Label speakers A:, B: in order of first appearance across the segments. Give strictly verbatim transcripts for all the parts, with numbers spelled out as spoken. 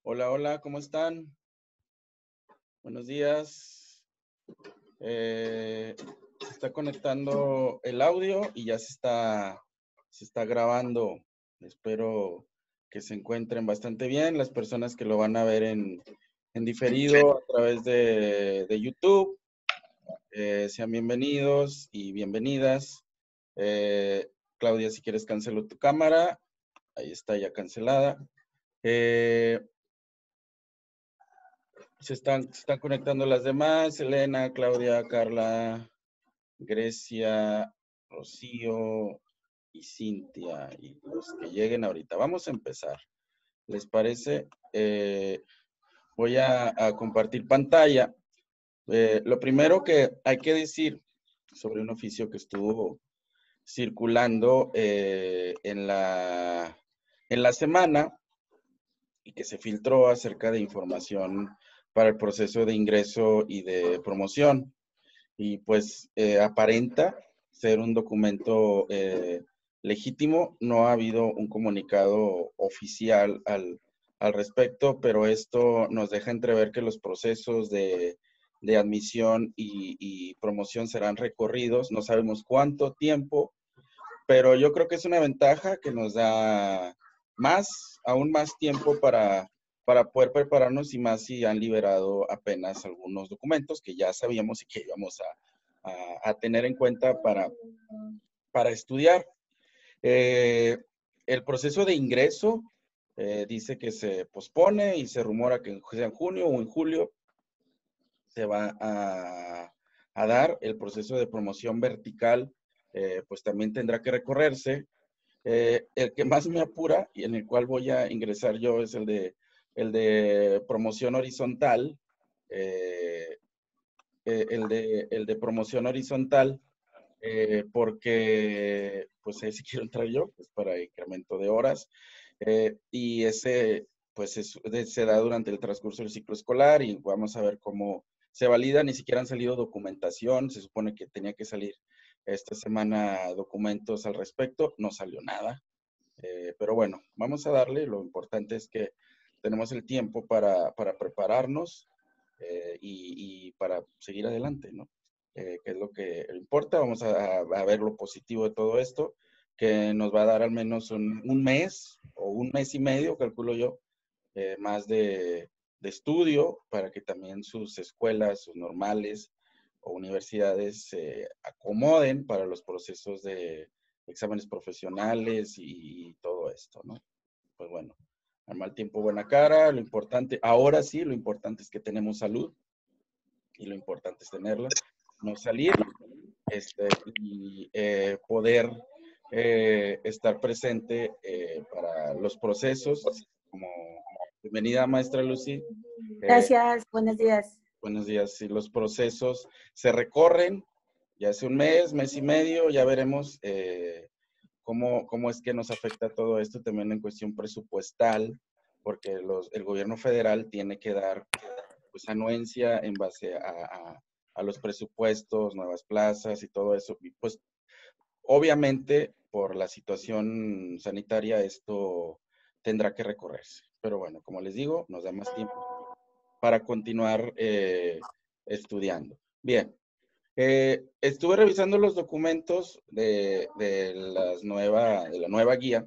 A: Hola, hola, ¿cómo están? Buenos días. Eh, se está conectando el audio y ya se está, se está grabando. Espero que se encuentren bastante bien. Las personas que lo van a ver en, en diferido a través de, de YouTube, eh, sean bienvenidos y bienvenidas. Eh, Claudia, si quieres, cancelo tu cámara. Ahí está ya cancelada. Eh, Se están, se están conectando las demás, Elena, Claudia, Carla, Grecia, Rocío y Cintia, y los que lleguen ahorita. Vamos a empezar. ¿Les parece? Eh, voy a, a compartir pantalla. Eh, lo primero que hay que decir sobre un oficio que estuvo circulando eh, en la, en la semana y que se filtró acerca de información para el proceso de ingreso y de promoción. Y pues eh, aparenta ser un documento eh, legítimo. No ha habido un comunicado oficial al, al respecto, pero esto nos deja entrever que los procesos de, de admisión y, y promoción serán recorridos. No sabemos cuánto tiempo, pero yo creo que es una ventaja que nos da más, aún más tiempo para, para poder prepararnos y más si han liberado apenas algunos documentos que ya sabíamos y que íbamos a, a, a tener en cuenta para, para estudiar. Eh, el proceso de ingreso eh, dice que se pospone y se rumora que sea en junio o en julio se va a, a dar. El proceso de promoción vertical eh, pues también tendrá que recorrerse. Eh, el que más me apura y en el cual voy a ingresar yo es el de, el de promoción horizontal. Eh, eh, el, de, el de promoción horizontal, eh, porque pues ahí sí quiero entrar yo, pues para incremento de horas. Eh, y ese pues es, se da durante el transcurso del ciclo escolar y vamos a ver cómo se valida. Ni siquiera han salido documentación, se supone que tenía que salir esta semana documentos al respecto, no salió nada. Eh, pero bueno, vamos a darle. Lo importante es que tenemos el tiempo para, para prepararnos eh, y, y, para seguir adelante, ¿no? Eh, que es lo que importa. Vamos a, a, ver lo positivo de todo esto, que nos va a dar al menos un, un mes o un mes y medio, calculo yo, eh, más de, de estudio para que también sus escuelas, sus normales o universidades se acomoden para los procesos de exámenes profesionales y, y todo esto, ¿no? Pues bueno, al mal tiempo buena cara. Lo importante, ahora sí, lo importante es que tenemos salud y lo importante es tenerla, no salir este, y eh, poder eh, estar presente eh, para los procesos. Como bienvenida, maestra Lucy. Eh,
B: Gracias, buenos días.
A: buenos días. Si los procesos se recorren, ya hace un mes, mes y medio, ya veremos eh, cómo, cómo es que nos afecta todo esto también en cuestión presupuestal, porque los, el gobierno federal tiene que dar pues anuencia en base a, a, a los presupuestos, nuevas plazas y todo eso. Y pues obviamente por la situación sanitaria esto tendrá que recorrerse. Pero bueno, como les digo, nos da más tiempo para continuar eh, estudiando. Bien, eh, estuve revisando los documentos de, de, las nueva, de la nueva guía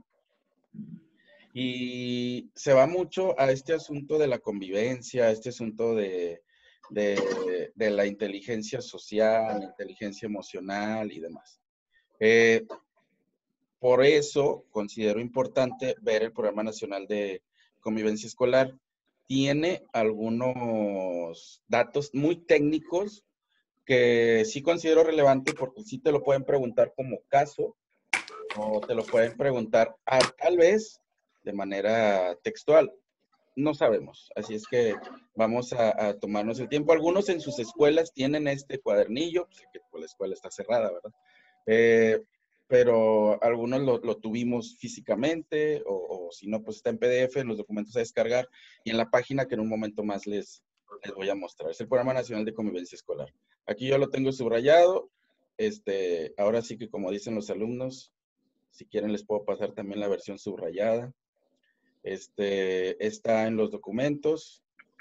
A: y se va mucho a este asunto de la convivencia, a este asunto de, de, de la inteligencia social, la inteligencia emocional y demás. Eh, por eso considero importante ver el Programa Nacional de Convivencia Escolar. Tiene algunos datos muy técnicos que sí considero relevante porque sí te lo pueden preguntar como caso o te lo pueden preguntar a, tal vez de manera textual. No sabemos, así es que vamos a, a tomarnos el tiempo. Algunos en sus escuelas tienen este cuadernillo, sé que pues, la escuela está cerrada, ¿verdad? Eh, pero algunos lo, lo tuvimos físicamente o, o si no, pues está en P D F, en los documentos a descargar y en la página que en un momento más les, les voy a mostrar. Es el Programa Nacional de Convivencia Escolar. Aquí yo lo tengo subrayado. Este, ahora sí que como dicen los alumnos, si quieren les puedo pasar también la versión subrayada. Este, está en los documentos.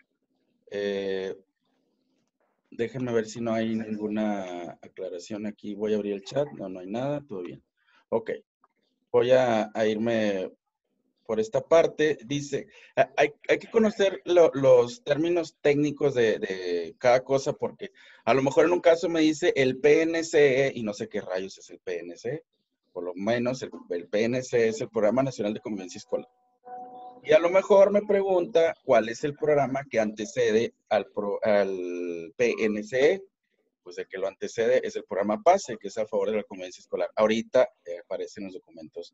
A: Eh, déjenme ver si no hay ninguna aclaración aquí. Voy a abrir el chat. No, no hay nada. Todo bien. Ok. Voy a, a irme por esta parte. Dice, hay, hay que conocer lo, los términos técnicos de, de cada cosa porque a lo mejor en un caso me dice el P N C E y no sé qué rayos es el P N C E. Por lo menos el, el P N C E es el Programa Nacional de Convivencia Escolar. Y a lo mejor me pregunta cuál es el programa que antecede al, pro, al P N C E. Pues el que lo antecede es el programa PASE, que es a favor de la convivencia escolar. Ahorita eh, aparecen los documentos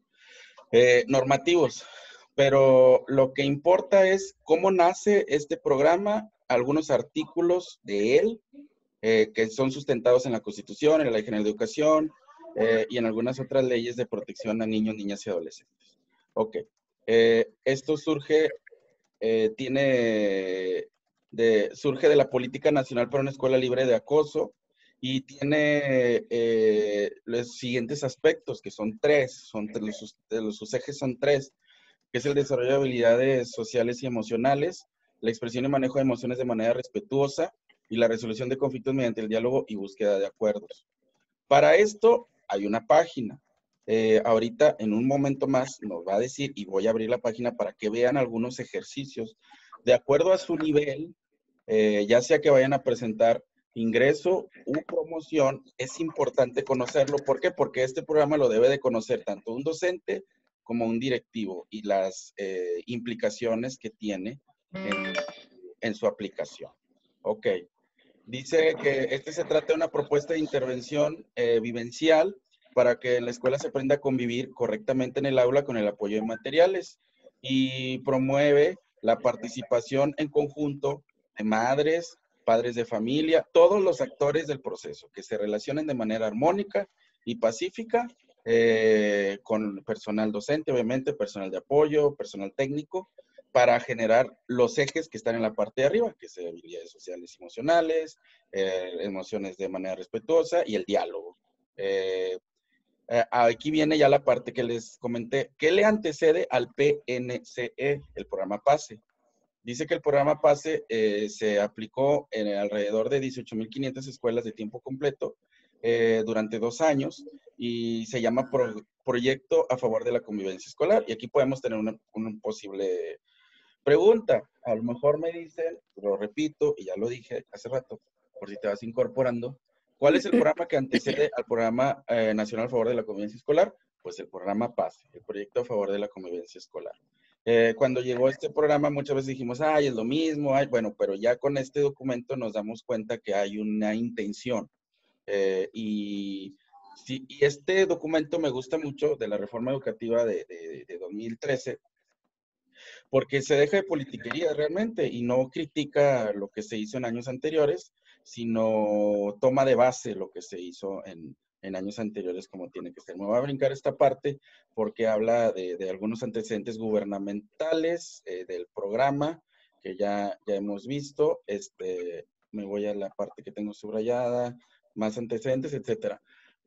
A: eh, normativos, pero lo que importa es cómo nace este programa, algunos artículos de él, eh, que son sustentados en la Constitución, en la Ley General de Educación eh, y en algunas otras leyes de protección a niños, niñas y adolescentes. Ok. Eh, esto surge, eh, tiene, de, surge de la Política Nacional para una Escuela Libre de Acoso y tiene eh, los siguientes aspectos, que son tres, son, de los, de los, sus ejes son tres, que es el desarrollo de habilidades sociales y emocionales, la expresión y manejo de emociones de manera respetuosa y la resolución de conflictos mediante el diálogo y búsqueda de acuerdos. Para esto hay una página. Eh, ahorita, en un momento más, nos va a decir, y voy a abrir la página para que vean algunos ejercicios. De acuerdo a su nivel, eh, ya sea que vayan a presentar ingreso u promoción, es importante conocerlo. ¿Por qué? Porque este programa lo debe de conocer tanto un docente como un directivo y las eh, implicaciones que tiene en, en su aplicación. Ok. Dice que este se trata de una propuesta de intervención eh, vivencial para que en la escuela se aprenda a convivir correctamente en el aula con el apoyo de materiales y promueve la participación en conjunto de madres, padres de familia, todos los actores del proceso, que se relacionen de manera armónica y pacífica eh, con personal docente, obviamente, personal de apoyo, personal técnico, para generar los ejes que están en la parte de arriba, que son habilidades sociales y emocionales, eh, emociones de manera respetuosa y el diálogo. Eh, eh, aquí viene ya la parte que les comenté. ¿Qué le antecede al P N C E, el programa PASE? Dice que el programa PASE eh, se aplicó en alrededor de dieciocho mil quinientas escuelas de tiempo completo eh, durante dos años y se llama Pro Proyecto a favor de la convivencia escolar. Y aquí podemos tener una, un posible pregunta. A lo mejor me dicen, lo repito, y ya lo dije hace rato, por si te vas incorporando, ¿cuál es el programa que antecede al programa eh, nacional a favor de la convivencia escolar? Pues el programa PASE, el proyecto a favor de la convivencia escolar. Eh, cuando llegó este programa muchas veces dijimos, ay, es lo mismo, ay, bueno, pero ya con este documento nos damos cuenta que hay una intención. Eh, y, sí, y este documento me gusta mucho de la reforma educativa de, de, de dos mil trece, porque se deja de politiquería realmente y no critica lo que se hizo en años anteriores, sino toma de base lo que se hizo en, en años anteriores como tiene que ser. Me voy a brincar esta parte porque habla de, de algunos antecedentes gubernamentales eh, del programa que ya, ya hemos visto. Este, me voy a la parte que tengo subrayada, más antecedentes, etcétera.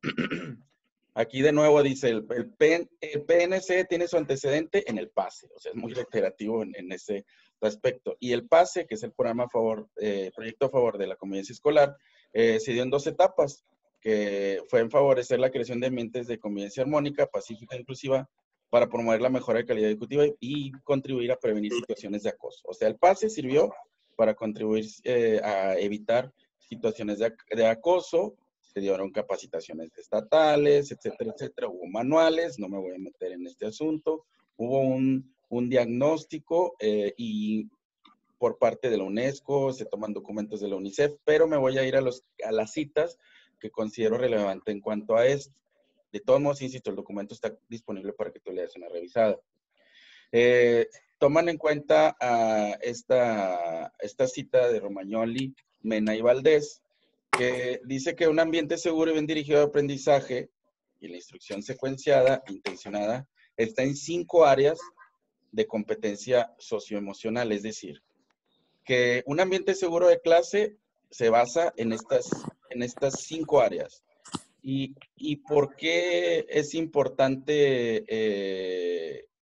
A: Aquí de nuevo dice, el, el, P, el P N C tiene su antecedente en el PASE, o sea, es muy reiterativo en, en ese respecto. Y el PASE, que es el programa a favor, eh, proyecto a favor de la convivencia escolar, eh, se dio en dos etapas, que fue en favorecer la creación de ambientes de convivencia armónica, pacífica e inclusiva, para promover la mejora de calidad educativa y contribuir a prevenir situaciones de acoso. O sea, el PASE sirvió para contribuir eh, a evitar situaciones de, de acoso. Se dieron capacitaciones estatales, etcétera, etcétera. Hubo manuales, no me voy a meter en este asunto. Hubo un, un diagnóstico eh, y por parte de la UNESCO, se toman documentos de la UNICEF, pero me voy a ir a, los, a las citas que considero relevante en cuanto a esto. De todos modos, insisto, el documento está disponible para que tú le des una revisada. Eh, toman en cuenta a esta, esta cita de Romagnoli, Mena y Valdés, que dice que un ambiente seguro y bien dirigido de aprendizaje y la instrucción secuenciada, intencionada, está en cinco áreas de competencia socioemocional, es decir, que un ambiente seguro de clase se basa en estas, en estas cinco áreas. ¿Y, y por qué es importante eh,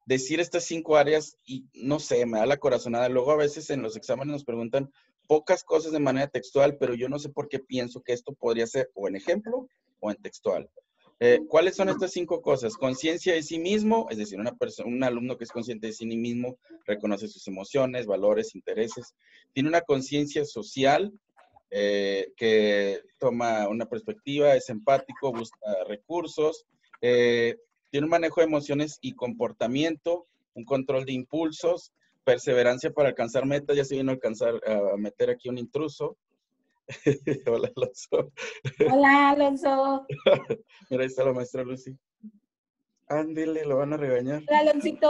A: decir estas cinco áreas y no sé, me da la corazonada. Luego a veces en los exámenes nos preguntan pocas cosas de manera textual, pero yo no sé por qué pienso que esto podría ser o en ejemplo o en textual. Eh, ¿Cuáles son estas cinco cosas? Conciencia de sí mismo, es decir, una persona, un alumno que es consciente de sí mismo, reconoce sus emociones, valores, intereses. Tiene una conciencia social, eh, que toma una perspectiva, es empático, busca recursos, eh, tiene un manejo de emociones y comportamiento, un control de impulsos, perseverancia para alcanzar metas. Ya se vino a alcanzar a meter aquí un intruso. Hola, Alonso.
B: Hola, Alonso.
A: Mira, ahí está la maestra Lucy. Ándele, lo van a regañar.
B: Hola, Aloncito.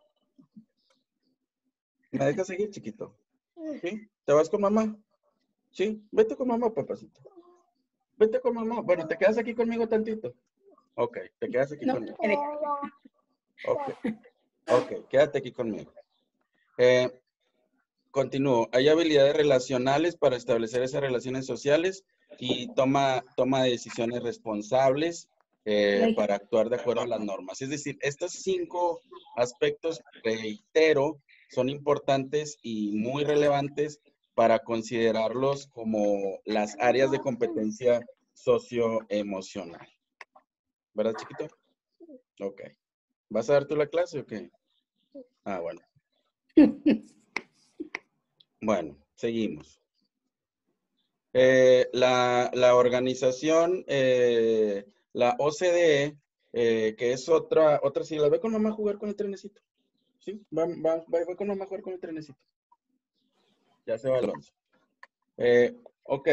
A: ¿Me dejas seguir, chiquito? ¿Sí? ¿Te vas con mamá? Sí, vete con mamá, papacito. Vete con mamá. Bueno, ¿te quedas aquí conmigo tantito? Ok, te quedas aquí
B: No,
A: conmigo.
B: me deja.
A: Ok, ok, quédate aquí conmigo. Eh, continúo. Hay habilidades relacionales para establecer esas relaciones sociales y toma, toma de decisiones responsables eh, para actuar de acuerdo a las normas. Es decir, estos cinco aspectos, reitero, son importantes y muy relevantes para considerarlos como las áreas de competencia socioemocional. ¿Verdad, chiquito? Ok. ¿Vas a dar tú la clase o qué? Ah, bueno. Bueno, seguimos. Eh, la, la organización, eh, la O C D E, eh, que es otra, otra sigla. Ve con mamá a jugar con el trenecito. Sí, va, va, va, va con mamá a jugar con el trenecito. Ya se va Alonso. Eh, ok.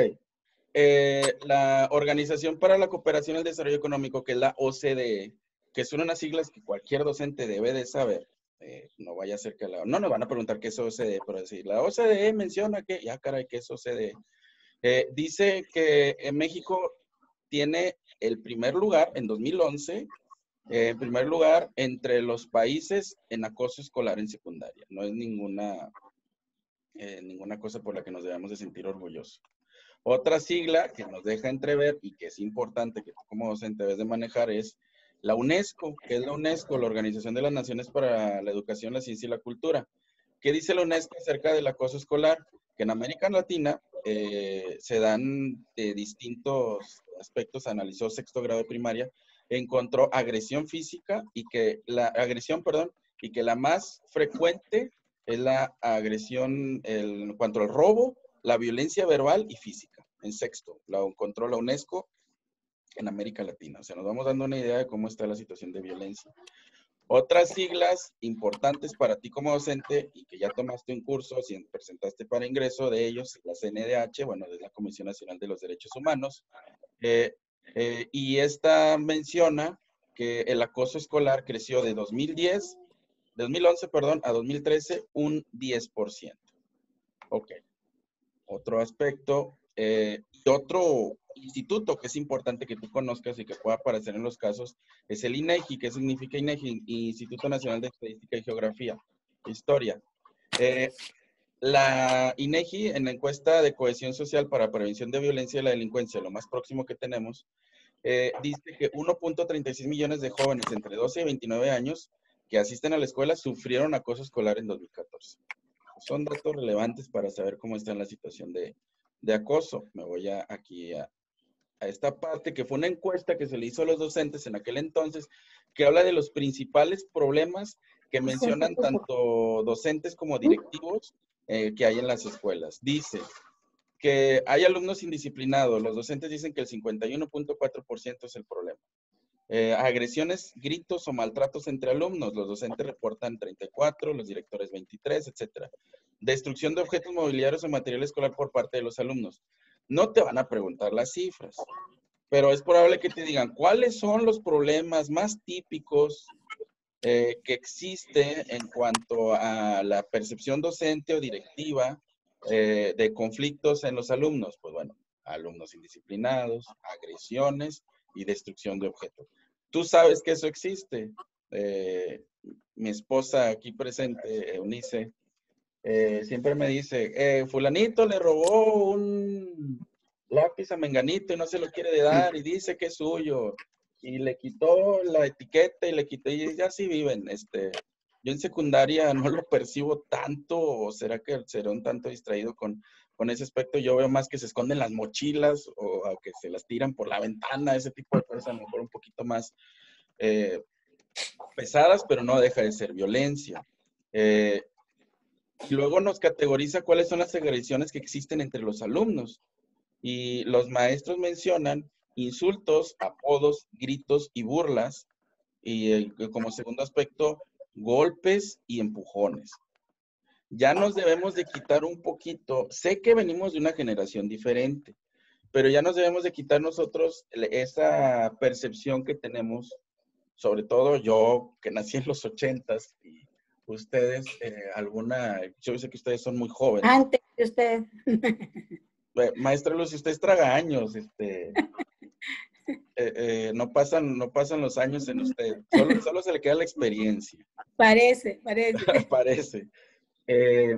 A: Eh, la Organización para la Cooperación y el Desarrollo Económico, que es la O C D E, que son unas siglas que cualquier docente debe de saber. Eh, no vaya a ser que la... No nos van a preguntar qué es O C D E, pero decir, la O C D E menciona que... Ya, caray, ¿qué es O C D E? Eh, dice que en México tiene el primer lugar en dos mil once, eh, en primer lugar entre los países en acoso escolar en secundaria. No es ninguna, eh, ninguna cosa por la que nos debamos de sentir orgullosos. Otra sigla que nos deja entrever y que es importante que tú como docente debes de manejar es la UNESCO, que es la UNESCO, la Organización de las Naciones para la Educación, la Ciencia y la Cultura. ¿Qué dice la UNESCO acerca del acoso escolar? Que en América Latina eh, se dan eh, distintos aspectos, analizó sexto grado de primaria, encontró agresión física y que la agresión, perdón, y que la más frecuente es la agresión el, en cuanto al robo, la violencia verbal y física. En sexto, la encontró la UNESCO en América Latina. O sea, nos vamos dando una idea de cómo está la situación de violencia. Otras siglas importantes para ti como docente y que ya tomaste un curso, si presentaste para ingreso de ellos, la C N D H, bueno, es la Comisión Nacional de los Derechos Humanos, eh, eh, y esta menciona que el acoso escolar creció de dos mil diez, de dos mil once, perdón, a dos mil trece un diez por ciento. Ok. Otro aspecto, eh, y otro instituto que es importante que tú conozcas y que pueda aparecer en los casos, es el INEGI. ¿Qué significa INEGI? Instituto Nacional de Estadística y Geografía, Historia. Eh, la INEGI, en la encuesta de cohesión social para prevención de violencia y la delincuencia, lo más próximo que tenemos, eh, dice que uno punto treinta y seis millones de jóvenes entre doce y veintinueve años que asisten a la escuela sufrieron acoso escolar en dos mil catorce. Son datos relevantes para saber cómo está la situación de, de acoso. Me voy a, aquí a, a esta parte, que fue una encuesta que se le hizo a los docentes en aquel entonces, que habla de los principales problemas que mencionan tanto docentes como directivos eh, que hay en las escuelas. Dice que hay alumnos indisciplinados. Los docentes dicen que el cincuenta y uno punto cuatro por ciento es el problema. Eh, agresiones, gritos o maltratos entre alumnos. Los docentes reportan treinta y cuatro, los directores veintitrés, etcétera. Destrucción de objetos mobiliarios o material escolar por parte de los alumnos. No te van a preguntar las cifras, pero es probable que te digan cuáles son los problemas más típicos eh, que existe en cuanto a la percepción docente o directiva eh, de conflictos en los alumnos. Pues bueno, alumnos indisciplinados, agresiones y destrucción de objetos. Tú sabes que eso existe. Eh, mi esposa aquí presente, Eunice, eh, siempre me dice, eh, fulanito le robó un lápiz a menganito y no se lo quiere de dar y dice que es suyo. Y le quitó la etiqueta y le quitó, y ya así viven, este, yo en secundaria no lo percibo tanto, o será que seré un tanto distraído con, con ese aspecto. Yo veo más que se esconden las mochilas o, o que se las tiran por la ventana, ese tipo de cosas, a lo mejor un poquito más eh, pesadas, pero no deja de ser violencia. Eh, y luego nos categoriza cuáles son las agresiones que existen entre los alumnos. Y los maestros mencionan insultos, apodos, gritos y burlas. Y eh, como segundo aspecto, golpes y empujones. Ya nos debemos de quitar un poquito, sé que venimos de una generación diferente, pero ya nos debemos de quitar nosotros esa percepción que tenemos, sobre todo yo que nací en los ochentas y ustedes, eh, alguna, yo sé que ustedes son muy jóvenes.
B: Antes de usted.
A: Eh, maestra Luz, usted traga años, este, eh, eh, no, pasan, no pasan los años en usted, solo, solo se le queda la experiencia.
B: Parece, parece.
A: Parece. Eh,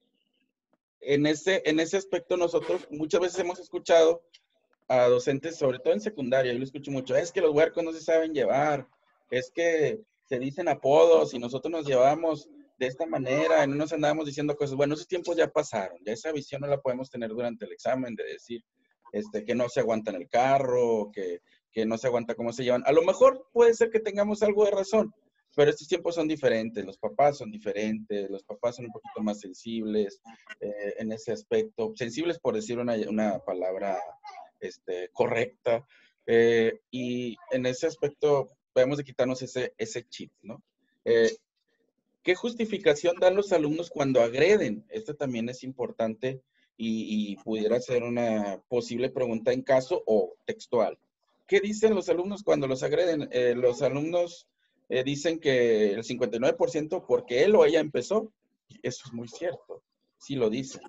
A: en, ese, en ese aspecto nosotros muchas veces hemos escuchado a docentes, sobre todo en secundaria, yo lo escucho mucho, es que los huercos no se saben llevar, es que se dicen apodos y nosotros nos llevamos de esta manera y no nos andábamos diciendo cosas. Bueno, esos tiempos ya pasaron, ya esa visión no la podemos tener durante el examen de decir este, que no se aguanta en el carro, que, que no se aguanta cómo se llevan. A lo mejor puede ser que tengamos algo de razón, pero estos tiempos son diferentes, los papás son diferentes, los papás son un poquito más sensibles eh, en ese aspecto, sensibles por decir una, una palabra este, correcta, eh, y en ese aspecto debemos de quitarnos ese, ese chip, ¿no? Eh, ¿Qué justificación dan los alumnos cuando agreden? Esto también es importante y, y pudiera ser una posible pregunta en caso o textual. ¿Qué dicen los alumnos cuando los agreden? Eh, los alumnos eh, dicen que el cincuenta y nueve por ciento porque él o ella empezó. Eso es muy cierto, sí lo dicen.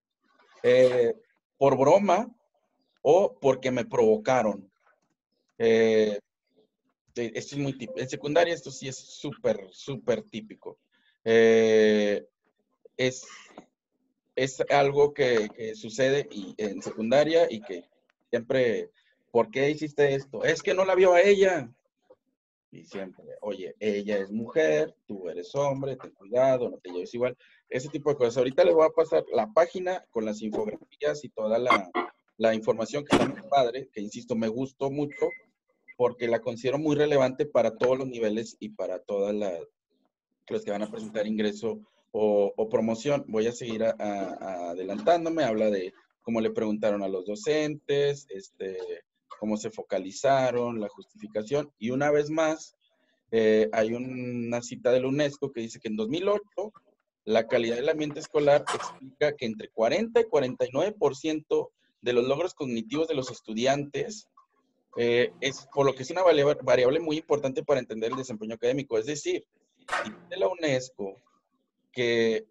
A: Eh, por broma o porque me provocaron. Eh, esto es muy típico. En secundaria esto sí es súper, súper típico. Eh, es, es algo que, que sucede y, en secundaria y que siempre, ¿por qué hiciste esto? Es que no la vio a ella. Y siempre, oye, ella es mujer, tú eres hombre, ten cuidado, no te lleves igual. Ese tipo de cosas. Ahorita les voy a pasar la página con las infografías y toda la, la información que está muy padre, que insisto, me gustó mucho porque la considero muy relevante para todos los niveles y para todas las los que van a presentar ingreso o, o promoción. Voy a seguir a, a, adelantándome. Habla de cómo le preguntaron a los docentes, este, cómo se focalizaron, la justificación. Y una vez más, eh, hay una cita de la UNESCO que dice que en dos mil ocho la calidad del ambiente escolar explica que entre cuarenta y cuarenta y nueve por ciento de los logros cognitivos de los estudiantes eh, es por lo que es una variable muy importante para entender el desempeño académico. Es decir, dice la UNESCO que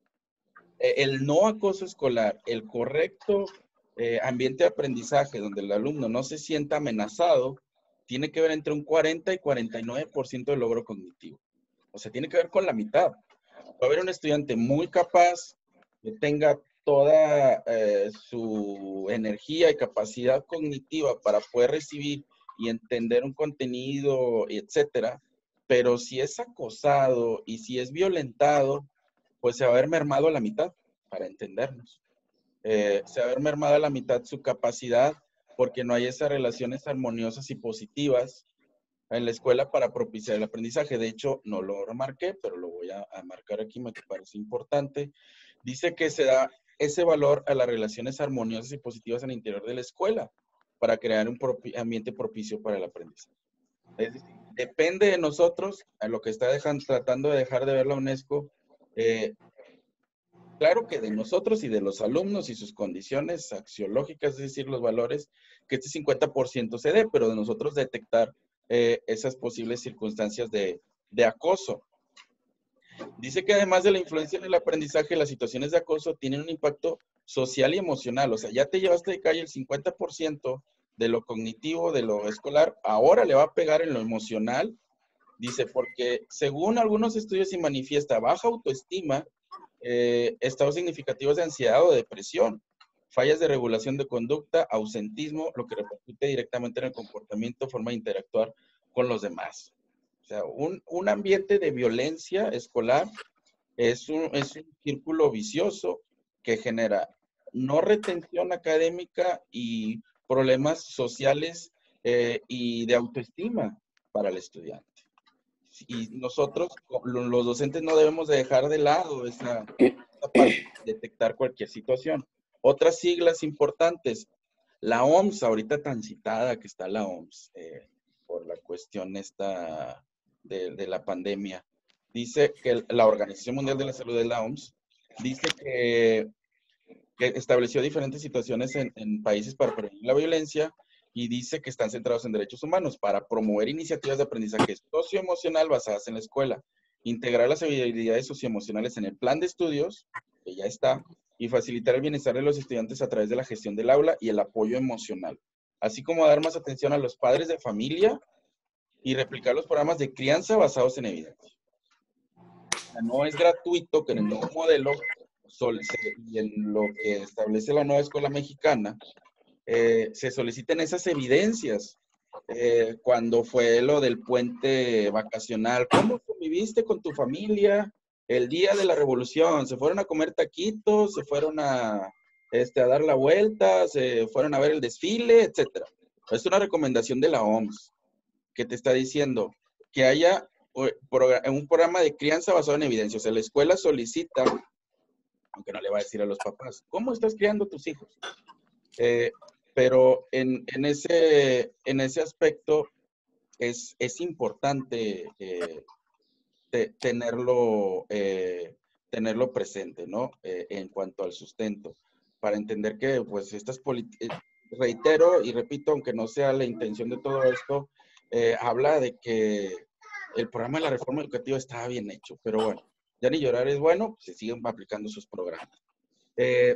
A: el no acoso escolar, el correcto eh, ambiente de aprendizaje donde el alumno no se sienta amenazado, tiene que ver entre un cuarenta y cuarenta y nueve por ciento de logro cognitivo. O sea, tiene que ver con la mitad. Va a haber un estudiante muy capaz, que tenga toda eh, su energía y capacidad cognitiva para poder recibir y entender un contenido, etcétera, pero si es acosado y si es violentado, pues se va a ver mermado a la mitad, para entendernos. Eh, se va a ver mermado a la mitad su capacidad porque no hay esas relaciones armoniosas y positivas en la escuela para propiciar el aprendizaje. De hecho, no lo remarqué, pero lo voy a, a marcar aquí, me parece importante. Dice que se da ese valor a las relaciones armoniosas y positivas en el interior de la escuela para crear un propi ambiente propicio para el aprendizaje. Es decir, depende de nosotros, a lo que está dejando, tratando de dejar de ver la UNESCO, eh, claro que de nosotros y de los alumnos y sus condiciones axiológicas, es decir, los valores, que este cincuenta por ciento se dé, pero de nosotros detectar eh, esas posibles circunstancias de, de acoso. Dice que además de la influencia en el aprendizaje, las situaciones de acoso tienen un impacto social y emocional. O sea, ya te llevaste de calle el cincuenta por ciento de lo cognitivo, de lo escolar, ahora le va a pegar en lo emocional. Dice, porque según algunos estudios se manifiesta baja autoestima, eh, estados significativos de ansiedad o depresión, fallas de regulación de conducta, ausentismo, lo que repercute directamente en el comportamiento, forma de interactuar con los demás. sea, un, un ambiente de violencia escolar es un, es un círculo vicioso que genera no retención académica y problemas sociales eh, y de autoestima para el estudiante. Y nosotros, los docentes, no debemos de dejar de lado esa, esa parte de detectar cualquier situación. Otras siglas importantes, la O M S, ahorita tan citada que está la O M S, eh, por la cuestión esta de, de la pandemia, dice que la Organización Mundial de la Salud de la O M S, dice que, que estableció diferentes situaciones en, en países para prevenir la violencia, y dice que están centrados en derechos humanos para promover iniciativas de aprendizaje socioemocional basadas en la escuela, integrar las habilidades socioemocionales en el plan de estudios, que ya está, y facilitar el bienestar de los estudiantes a través de la gestión del aula y el apoyo emocional, así como dar más atención a los padres de familia y replicar los programas de crianza basados en evidencia. No es gratuito que en el nuevo modelo y en lo que establece la nueva escuela mexicana, Eh, se soliciten esas evidencias. Eh, cuando fue lo del puente vacacional, ¿cómo conviviste con tu familia el día de la revolución? ¿Se fueron a comer taquitos? ¿Se fueron a, este, a dar la vuelta? ¿Se fueron a ver el desfile? Etcétera. Es una recomendación de la O M S que te está diciendo que haya un programa de crianza basado en evidencia. O sea, la escuela solicita, aunque no le va a decir a los papás, ¿cómo estás criando a tus hijos? Eh, pero en, en, ese, en ese aspecto es, es importante eh, te, tenerlo, eh, tenerlo presente, ¿no? Eh, en cuanto al sustento, para entender que, pues, estas políticas, reitero y repito, aunque no sea la intención de todo esto, eh, habla de que el programa de la reforma educativa estaba bien hecho, pero bueno, ya ni llorar es bueno, pues se siguen aplicando sus programas. Eh,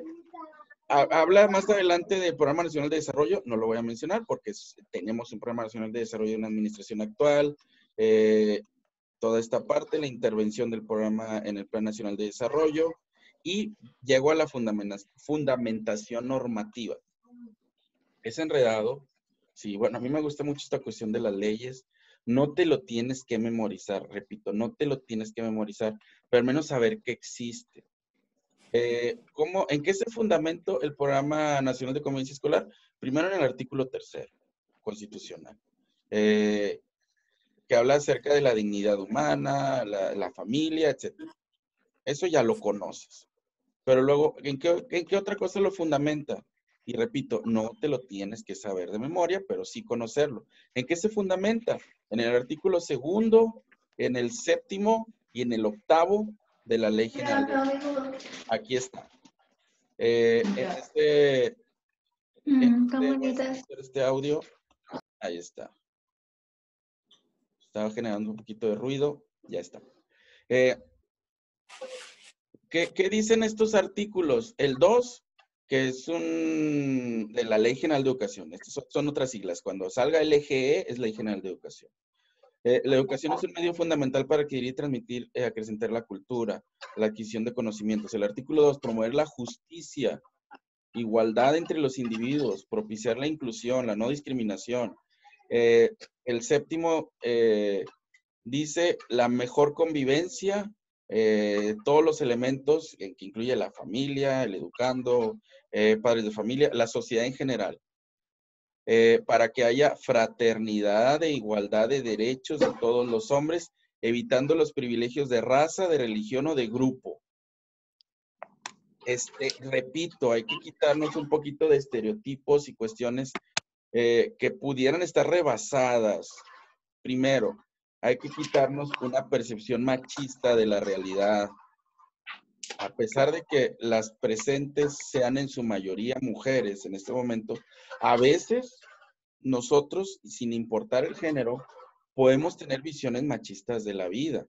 A: Habla más adelante del Programa Nacional de Desarrollo, no lo voy a mencionar porque tenemos un Programa Nacional de Desarrollo en una administración actual, eh, toda esta parte, la intervención del programa en el Plan Nacional de Desarrollo, y llegó a la fundamentación normativa. Es enredado, sí, bueno, a mí me gusta mucho esta cuestión de las leyes, no te lo tienes que memorizar, repito, no te lo tienes que memorizar, pero al menos saber que existe. Eh, ¿cómo, ¿En qué se fundamento el Programa Nacional de Convivencia Escolar? Primero en el artículo tercero, constitucional, eh, que habla acerca de la dignidad humana, la, la familia, etcétera. Eso ya lo conoces. Pero luego, ¿en qué, ¿en qué otra cosa lo fundamenta? Y repito, no te lo tienes que saber de memoria, pero sí conocerlo. ¿En qué se fundamenta? En el artículo segundo, en el séptimo y en el octavo de la Ley General. Aquí está. Eh, en este, en este, este audio, ahí está. Estaba generando un poquito de ruido, ya está. Eh, ¿qué, ¿Qué dicen estos artículos? El dos, que es un de la Ley General de Educación. Estas son, son otras siglas. Cuando salga L G E es Ley General de Educación. Eh, la educación es un medio fundamental para adquirir y transmitir, eh, acrecentar la cultura, la adquisición de conocimientos. El artículo dos, promover la justicia, igualdad entre los individuos, propiciar la inclusión, la no discriminación. Eh, el séptimo eh, dice la mejor convivencia, eh, todos los elementos eh, que incluye la familia, el educando, eh, padres de familia, la sociedad en general. Eh, para que haya fraternidad e igualdad de derechos de todos los hombres, evitando los privilegios de raza, de religión o de grupo. Este, repito, hay que quitarnos un poquito de estereotipos y cuestiones eh, que pudieran estar rebasadas. Primero, hay que quitarnos una percepción machista de la realidad. A pesar de que las presentes sean en su mayoría mujeres en este momento, a veces nosotros, sin importar el género, podemos tener visiones machistas de la vida.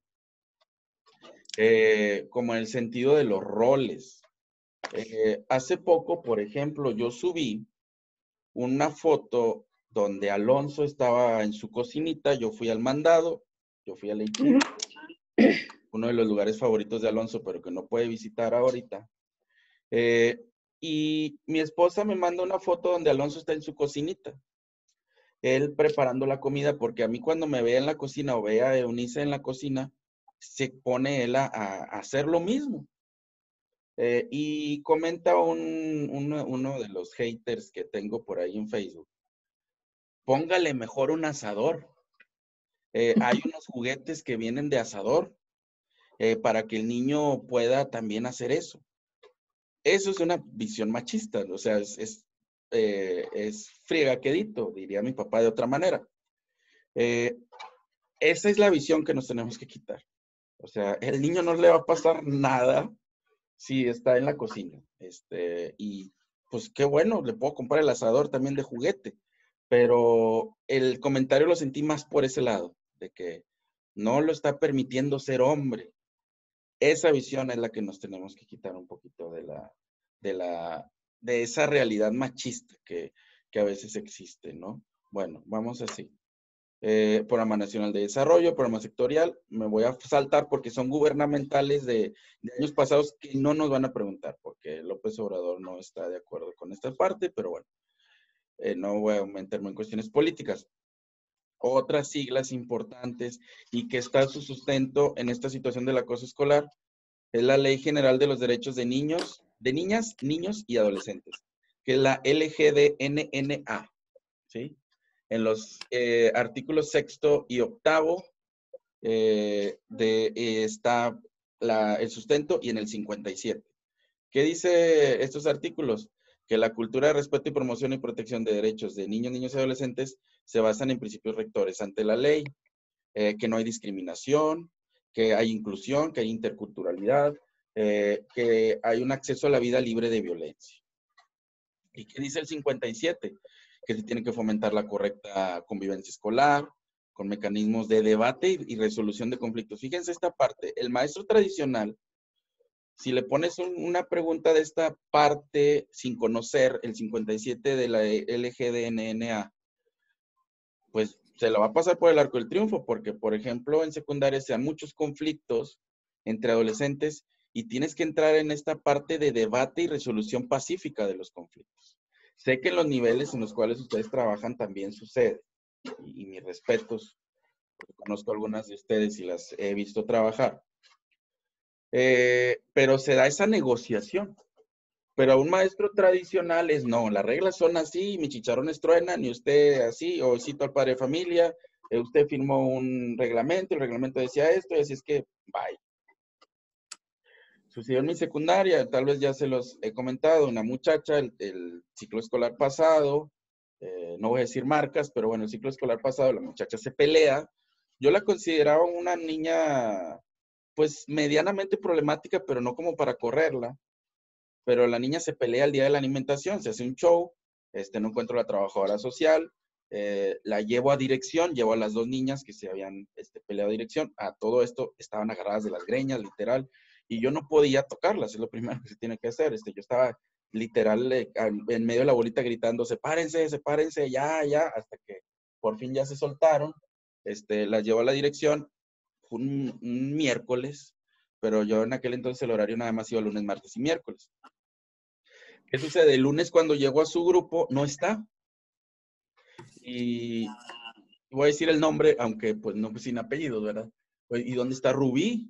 A: Eh, como en el sentido de los roles. Eh, hace poco, por ejemplo, yo subí una foto donde Alonso estaba en su cocinita, yo fui al mandado, yo fui a la Ikea, uno de los lugares favoritos de Alonso, pero que no puede visitar ahorita. Eh, y mi esposa me manda una foto donde Alonso está en su cocinita. él preparando la comida, porque a mí cuando me vea en la cocina o vea a Eunice en la cocina, se pone él a, a hacer lo mismo. Eh, y comenta un, uno, uno de los haters que tengo por ahí en Facebook. Póngale mejor un asador. Eh, hay unos juguetes que vienen de asador eh, para que el niño pueda también hacer eso. Eso es una visión machista, o sea, es, es, eh, es friegaquedito, diría mi papá de otra manera. Eh, esa es la visión que nos tenemos que quitar. O sea, el niño no le va a pasar nada si está en la cocina. Este, y pues qué bueno, le puedo comprar el asador también de juguete. Pero el comentario lo sentí más por ese lado, de que no lo está permitiendo ser hombre. Esa visión es la que nos tenemos que quitar un poquito de la, de la, de esa realidad machista que, que a veces existe, ¿no? Bueno, vamos así. Eh, Programa Nacional de Desarrollo, Programa Sectorial, me voy a saltar porque son gubernamentales de, de años pasados que no nos van a preguntar, porque López Obrador no está de acuerdo con esta parte, pero bueno, eh, no voy a meterme en cuestiones políticas. Otras siglas importantes y que está su sustento en esta situación del acoso escolar es la Ley General de los Derechos de Niños, de Niñas, Niños y Adolescentes, que es la L G D N N A, ¿sí? En los eh, artículos sexto y octavo eh, de, eh, está la, el sustento y en el cincuenta y siete. ¿Qué dice estos artículos? Que la cultura de respeto y promoción y protección de derechos de niños, niños y adolescentes se basan en principios rectores ante la ley, eh, que no hay discriminación, que hay inclusión, que hay interculturalidad, eh, que hay un acceso a la vida libre de violencia. ¿Y qué dice el cincuenta y siete? Que se tiene que fomentar la correcta convivencia escolar, con mecanismos de debate y, y resolución de conflictos. Fíjense esta parte, el maestro tradicional, si le pones un, una pregunta de esta parte sin conocer el cincuenta y siete de la L G D N N A, pues se la va a pasar por el arco del triunfo, porque, por ejemplo, en secundaria se dan muchos conflictos entre adolescentes y tienes que entrar en esta parte de debate y resolución pacífica de los conflictos. Sé que en los niveles en los cuales ustedes trabajan también sucede, y, y mis respetos, porque conozco algunas de ustedes y las he visto trabajar. Eh, pero se da esa negociación. Pero a un maestro tradicional es, no, las reglas son así, mis chicharrones truenan y usted así, o cito al padre de familia, eh, usted firmó un reglamento, el reglamento decía esto, y así es que, bye. Sucedió en mi secundaria, tal vez ya se los he comentado, una muchacha, el, el ciclo escolar pasado, eh, no voy a decir marcas, pero bueno, el ciclo escolar pasado, la muchacha se pelea. Yo la consideraba una niña, pues, medianamente problemática, pero no como para correrla. Pero la niña se pelea el día de la alimentación, se hace un show, este, no encuentro a la trabajadora social, eh, la llevo a dirección, llevo a las dos niñas que se habían este, peleado a dirección, a todo esto estaban agarradas de las greñas, literal, y yo no podía tocarlas, es lo primero que se tiene que hacer, este, yo estaba literal eh, en medio de la bolita gritando, sepárense, sepárense, ya, ya, hasta que por fin ya se soltaron, este, las llevo a la dirección, fue un, un miércoles, pero yo en aquel entonces el horario nada más iba lunes, martes y miércoles. ¿Qué sucede? El lunes cuando llegó a su grupo, no está. Y voy a decir el nombre, aunque pues no, pues sin apellidos, ¿verdad? ¿Y dónde está Rubí?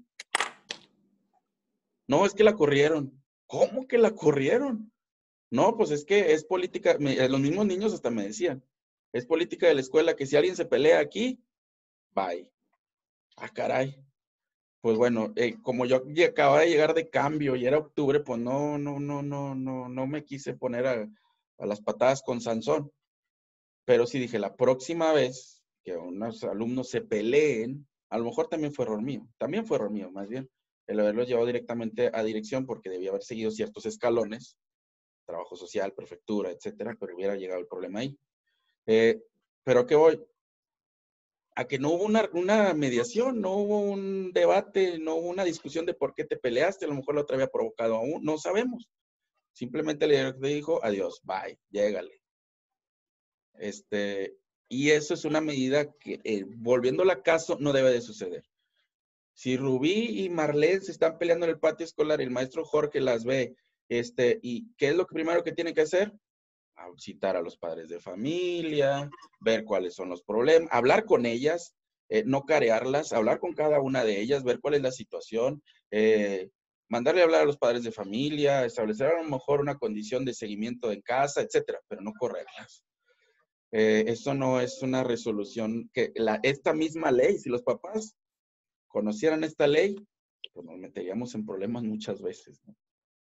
A: No, es que la corrieron. ¿Cómo que la corrieron? No, pues es que es política, me, los mismos niños hasta me decían, es política de la escuela que si alguien se pelea aquí, bye. Ah, caray. Pues bueno, eh, como yo acababa de llegar de cambio y era octubre, pues no, no, no, no, no, no me quise poner a, a las patadas con Sansón. Pero sí dije, la próxima vez que unos alumnos se peleen, a lo mejor también fue error mío, también fue error mío, más bien, el haberlos llevado directamente a dirección porque debía haber seguido ciertos escalones, trabajo social, prefectura, etcétera, pero hubiera llegado el problema ahí. Eh, pero ¿a qué voy? A que no hubo una, una mediación, no hubo un debate, no hubo una discusión de por qué te peleaste, a lo mejor la otra había provocado aún, no sabemos. Simplemente le dijo, adiós, bye, llégale. Este, y eso es una medida que, eh, volviéndola a caso, no debe de suceder. Si Rubí y Marlene se están peleando en el patio escolar y el maestro Jorge las ve, este, ¿y qué es lo primero que tiene que hacer? a citar a los padres de familia, ver cuáles son los problemas, hablar con ellas, eh, no carearlas, hablar con cada una de ellas, ver cuál es la situación, eh, mandarle a hablar a los padres de familia, establecer a lo mejor una condición de seguimiento en casa, etcétera, pero no correrlas. Eh, eso no es una resolución que la, esta misma ley, si los papás conocieran esta ley, pues nos meteríamos en problemas muchas veces, ¿no?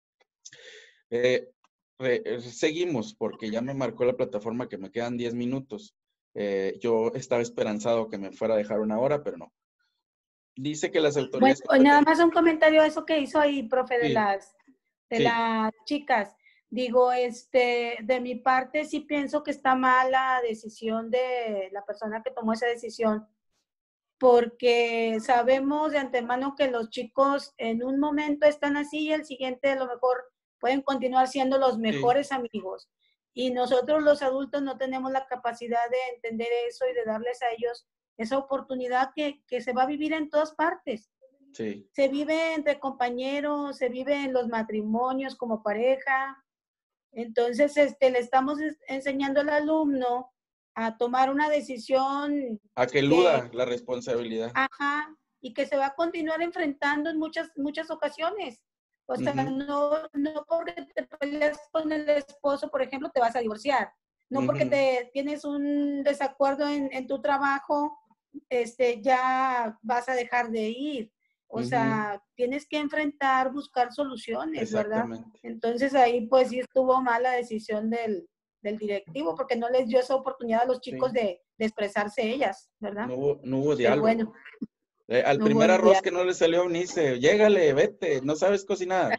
A: Eh, re, seguimos, porque ya me marcó la plataforma que me quedan diez minutos. Eh, yo estaba esperanzado que me fuera a dejar una hora, pero no. Dice que las
B: Bueno,
A: autoridades
B: nada
A: competentes...
B: más un comentario a eso que hizo ahí, profe, de
A: Sí,
B: las, de
A: sí,
B: las chicas. Digo, este, de mi parte sí pienso que está mal la decisión de la persona que tomó esa decisión, porque sabemos de antemano que los chicos en un momento están así y el siguiente a lo mejor pueden continuar siendo los
A: sí,
B: mejores amigos. Y nosotros los adultos no tenemos la capacidad de entender eso y de darles a ellos esa oportunidad que, que se va a vivir en todas partes.
A: sí.
B: Se vive entre compañeros, se vive en los matrimonios como pareja. Entonces, este, le estamos enseñando al alumno a tomar una decisión
A: A que
B: que,
A: eluda la responsabilidad.
B: ajá, y que se va a continuar enfrentando en muchas, muchas ocasiones. O sea,
A: Uh-huh,
B: no, no porque te peleas con el esposo, por ejemplo, te vas a divorciar. No porque
A: uh-huh,
B: te tienes un desacuerdo en, en tu trabajo, este, ya vas a dejar de ir. O
A: uh-huh.
B: sea, tienes que enfrentar, buscar soluciones, ¿verdad?
A: Exactamente.
B: Entonces ahí pues sí estuvo mal la decisión del, del directivo porque no les dio esa oportunidad a los chicos
A: Sí.
B: de, de expresarse ellas, ¿verdad?
A: No hubo, no hubo
B: Pero
A: diálogo.
B: bueno,
A: Eh, al
B: no hubo
A: primer arroz que
B: diálogo.
A: no le salió, ni dice, llégale, vete, no sabes cocinar.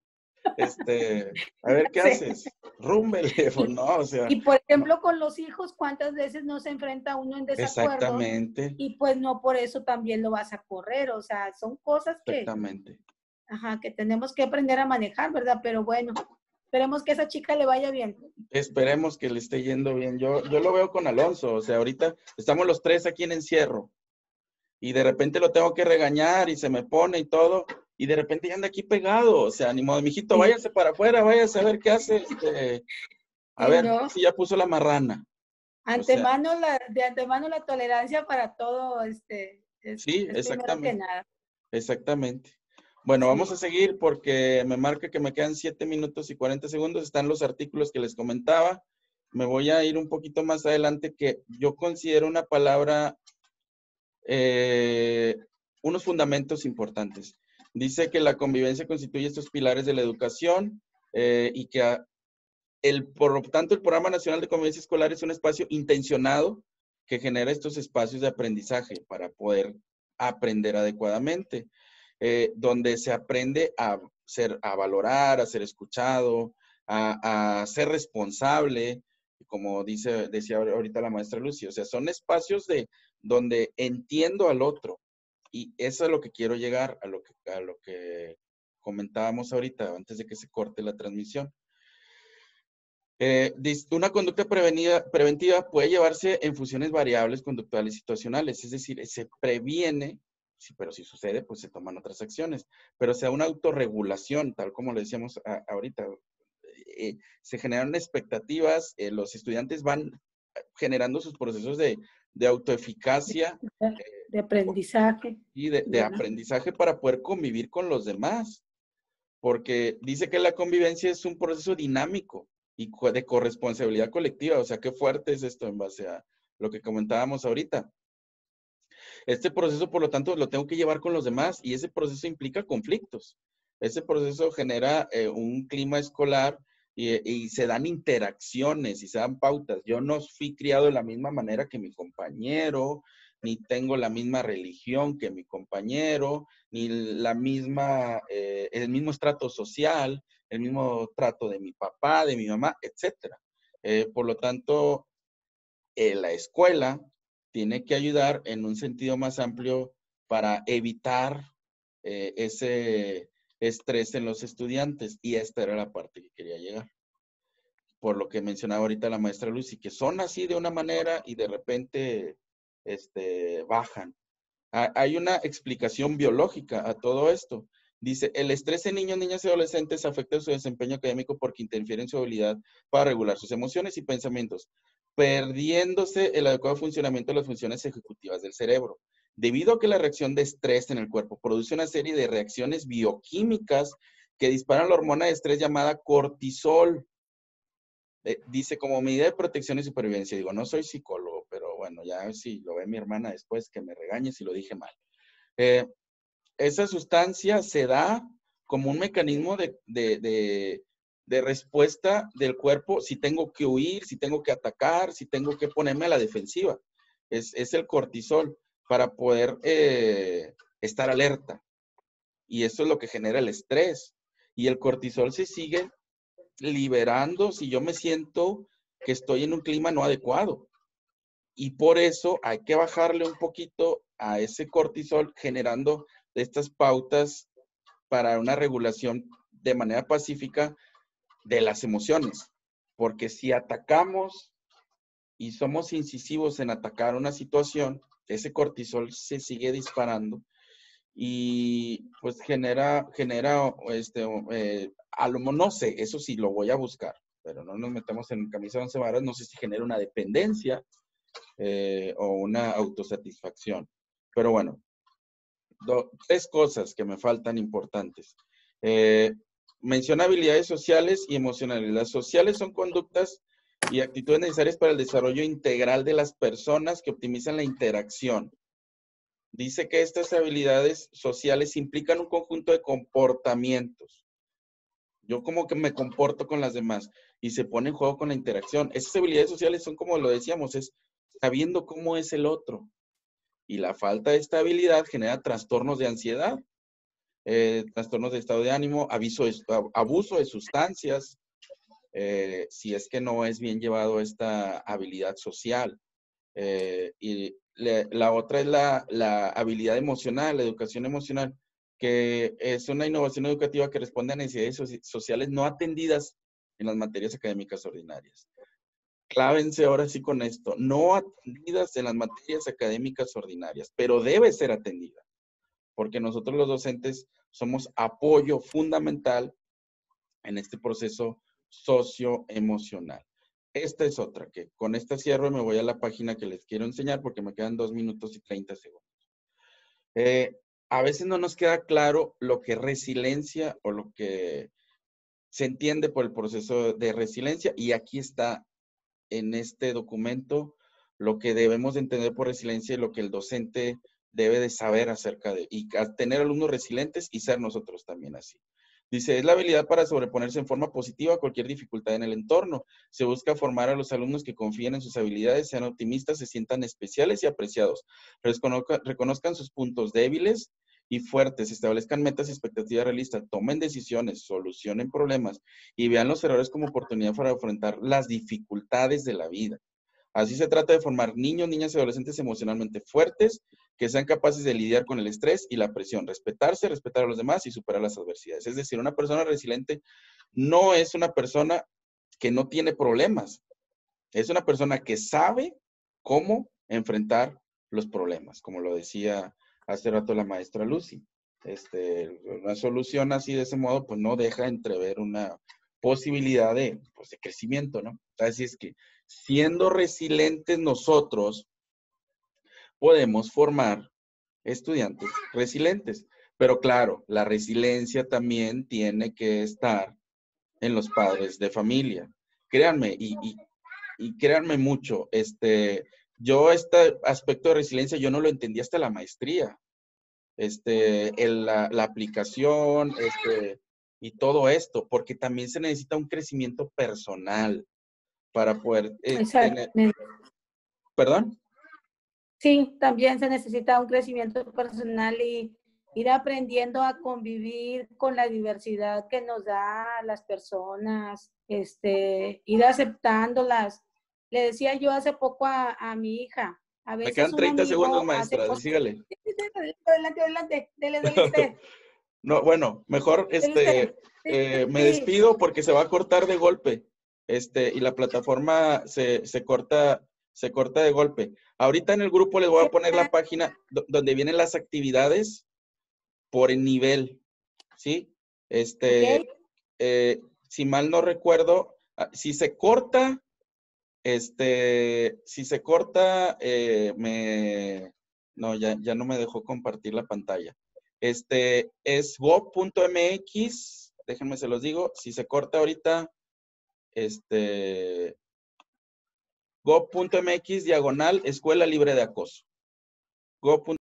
A: Este, a ver qué
B: Sí.
A: haces. Rúmbele, pues
B: Y,
A: no, o sea,
B: y por
A: no.
B: ejemplo, con los hijos, ¿cuántas veces no se enfrenta uno en desacuerdos?
A: Exactamente,
B: Y pues no por eso también lo vas a correr. O sea, son cosas que,
A: exactamente.
B: ajá, que tenemos que aprender a manejar, ¿verdad? Pero bueno, esperemos que a esa chica le vaya bien.
A: Esperemos que le esté yendo bien. Yo, yo lo veo con Alonso, o sea, ahorita estamos los tres aquí en encierro y de repente lo tengo que regañar y se me pone y todo, y de repente ya anda aquí pegado, o sea, ni modo, mijito,
B: Sí,
A: váyase para afuera, váyase a ver qué hace, este, a
B: sí,
A: ver
B: ¿no?
A: si ya puso la marrana. O sea,
B: Antemano la, de antemano la tolerancia para todo, este, es,
A: sí,
B: es primero que
A: exactamente,
B: nada.
A: exactamente. Bueno, vamos
B: Sí.
A: a seguir porque me marca que me quedan siete minutos y cuarenta segundos. Están los artículos que les comentaba. Me voy a ir un poquito más adelante que yo considero una palabra, eh, unos fundamentos importantes. Dice que la convivencia constituye estos pilares de la educación eh, y que a, el, por lo tanto el Programa Nacional de Convivencia Escolar es un espacio intencionado que genera estos espacios de aprendizaje para poder aprender adecuadamente, eh, donde se aprende a, ser, a valorar, a ser escuchado, a, a ser responsable, como dice, decía ahorita la maestra Lucy, o sea, son espacios de donde entiendo al otro y eso es a lo que quiero llegar, a lo que, a lo que comentábamos ahorita antes de que se corte la transmisión. Eh, una conducta prevenida, preventiva puede llevarse en funciones variables conductuales y situacionales, es decir, se previene, sí, pero si sucede, pues se toman otras acciones, pero sea una autorregulación, tal como le decíamos a, ahorita, eh, se generan expectativas, eh, los estudiantes van generando sus procesos de, de autoeficacia
B: De, de aprendizaje,
A: y de, de
B: ¿verdad?
A: aprendizaje para poder convivir con los demás, porque dice que la convivencia es un proceso dinámico y de corresponsabilidad colectiva. O sea, qué fuerte es esto en base a lo que comentábamos ahorita. Este proceso, por lo tanto, lo tengo que llevar con los demás y ese proceso implica conflictos. Ese proceso genera eh, un clima escolar y, y se dan interacciones y se dan pautas. Yo no fui criado de la misma manera que mi compañero, ni tengo la misma religión que mi compañero, ni la misma, eh, el mismo estrato social, el mismo trato de mi papá, de mi mamá, etcétera. Eh, por lo tanto, eh, la escuela tiene que ayudar en un sentido más amplio para evitar eh, ese estrés en los estudiantes. Y esta era la parte que quería llegar. Por lo que mencionaba ahorita la maestra Lucy, que son así de una manera y de repente este, bajan. Hay una explicación biológica a todo esto. Dice, el estrés en niños, niñas y adolescentes afecta su desempeño académico porque interfiere en su habilidad para regular sus emociones y pensamientos, perdiéndose el adecuado funcionamiento de las funciones ejecutivas del cerebro. Debido a que la reacción de estrés en el cuerpo produce una serie de reacciones bioquímicas que disparan la hormona de estrés llamada cortisol. Eh, dice, como medida de protección y supervivencia. Digo, no soy psicólogo, pero bueno, ya si lo ve mi hermana después, que me regañe si lo dije mal. Eh, esa sustancia se da como un mecanismo de, de, de, de respuesta del cuerpo si tengo que huir, si tengo que atacar, si tengo que ponerme a la defensiva. Es, es el cortisol para poder eh, estar alerta. Y eso es lo que genera el estrés. Y el cortisol se sigue liberando si yo me siento que estoy en un clima no adecuado. Y por eso hay que bajarle un poquito a ese cortisol generando estas pautas para una regulación de manera pacífica de las emociones. Porque si atacamos y somos incisivos en atacar una situación, ese cortisol se sigue disparando y pues genera, genera, este, eh, a lo no sé, eso sí lo voy a buscar, pero no nos metemos en camisa de once varas, no sé si genera una dependencia eh, o una autosatisfacción. Pero bueno, do, tres cosas que me faltan importantes. Eh, menciona habilidades sociales y emocionales. Las sociales son conductas y actitudes necesarias para el desarrollo integral de las personas que optimizan la interacción. Dice que estas habilidades sociales implican un conjunto de comportamientos. Yo como que me comporto con las demás y se pone en juego con la interacción. Esas habilidades sociales son como lo decíamos, es sabiendo cómo es el otro. Y la falta de esta habilidad genera trastornos de ansiedad, eh, trastornos de estado de ánimo, aviso de, abuso de sustancias, eh, si es que no es bien llevado esta habilidad social. Eh, y le, la otra es la, la habilidad emocional, la educación emocional, que es una innovación educativa que responde a necesidades so sociales no atendidas en las materias académicas ordinarias. Clávense ahora sí con esto, no atendidas en las materias académicas ordinarias, pero debe ser atendida, porque nosotros los docentes somos apoyo fundamental en este proceso socioemocional. Esta es otra, que con esta cierro y me voy a la página que les quiero enseñar porque me quedan dos minutos y treinta segundos. Eh, a veces no nos queda claro lo que es resiliencia o lo que se entiende por el proceso de resiliencia y aquí está en este documento lo que debemos de entender por resiliencia y lo que el docente debe de saber acerca de, y tener alumnos resilientes y ser nosotros también así. Dice, es la habilidad para sobreponerse en forma positiva a cualquier dificultad en el entorno. Se busca formar a los alumnos que confíen en sus habilidades, sean optimistas, se sientan especiales y apreciados, reconozcan sus puntos débiles y fuertes, establezcan metas y expectativas realistas, tomen decisiones, solucionen problemas y vean los errores como oportunidad para enfrentar las dificultades de la vida. Así se trata de formar niños, niñas y adolescentes emocionalmente fuertes que sean capaces de lidiar con el estrés y la presión, respetarse, respetar a los demás y superar las adversidades. Es decir, una persona resiliente no es una persona que no tiene problemas, es una persona que sabe cómo enfrentar los problemas, como lo decía hace rato la maestra Lucy. Este, una solución así de ese modo, pues no deja entrever una posibilidad de, pues, de crecimiento, ¿no? Así es que siendo resilientes nosotros, podemos formar estudiantes resilientes. Pero claro, la resiliencia también tiene que estar en los padres de familia. Créanme, y, y, y créanme mucho, este, yo este aspecto de resiliencia yo no lo entendí hasta la maestría. Este, el, la, la aplicación, este, y todo esto, porque también se necesita un crecimiento personal para poder eh, tener... ¿Perdón?
B: Sí, también se necesita un crecimiento personal y ir aprendiendo a convivir con la diversidad que nos da las personas, este, ir aceptándolas. Le decía yo hace poco a, a mi hija, a
A: Me
B: veces
A: quedan
B: un
A: treinta segundos,
B: amigo hace
A: maestra,
B: cosas.
A: sígale.
B: Adelante, adelante, dele, dele usted.
A: No, bueno, mejor este, eh, me despido porque se va a cortar de golpe. Este, y la plataforma se, se corta, se corta de golpe. Ahorita en el grupo les voy a poner la página donde vienen las actividades por el nivel. ¿sí? Este,
B: Ok.
A: eh, si mal no recuerdo, ah, si se corta, este, si se corta, eh, me, no, ya, ya no me dejó compartir la pantalla. Este, es gov punto mx, déjenme se los digo, si se corta ahorita, este, gov punto mx diagonal escuela libre de acoso. Gov.